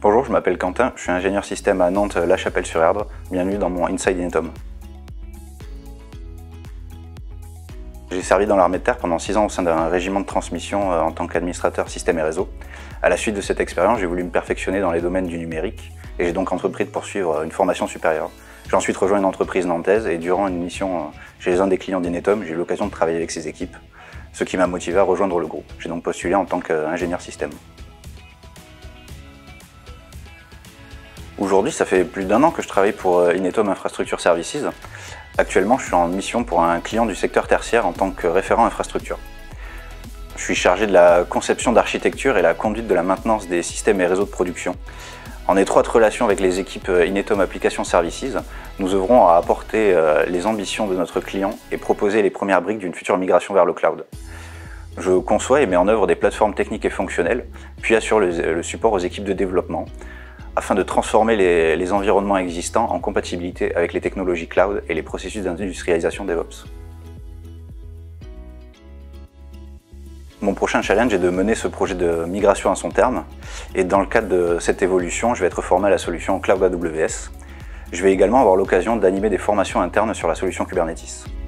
Bonjour, je m'appelle Quentin, je suis ingénieur système à Nantes La Chapelle-sur-Erdre. Bienvenue dans mon Inside Inetom. J'ai servi dans l'armée de terre pendant 6 ans au sein d'un régiment de transmission en tant qu'administrateur système et réseau. À la suite de cette expérience, j'ai voulu me perfectionner dans les domaines du numérique et j'ai donc entrepris de poursuivre une formation supérieure. J'ai ensuite rejoint une entreprise nantaise et durant une mission chez un des clients d'Inetom, j'ai eu l'occasion de travailler avec ses équipes, ce qui m'a motivé à rejoindre le groupe. J'ai donc postulé en tant qu'ingénieur système. Aujourd'hui, ça fait plus d'1 an que je travaille pour Inetom Infrastructure Services. Actuellement, je suis en mission pour un client du secteur tertiaire en tant que référent infrastructure. Je suis chargé de la conception d'architecture et la conduite de la maintenance des systèmes et réseaux de production. En étroite relation avec les équipes Inetom Application Services, nous œuvrons à apporter les ambitions de notre client et proposer les premières briques d'une future migration vers le cloud. Je conçois et mets en œuvre des plateformes techniques et fonctionnelles, puis assure le support aux équipes de développement, afin de transformer les environnements existants en compatibilité avec les technologies cloud et les processus d'industrialisation DevOps. Mon prochain challenge est de mener ce projet de migration à son terme, et dans le cadre de cette évolution, je vais être formé à la solution Cloud AWS. Je vais également avoir l'occasion d'animer des formations internes sur la solution Kubernetes.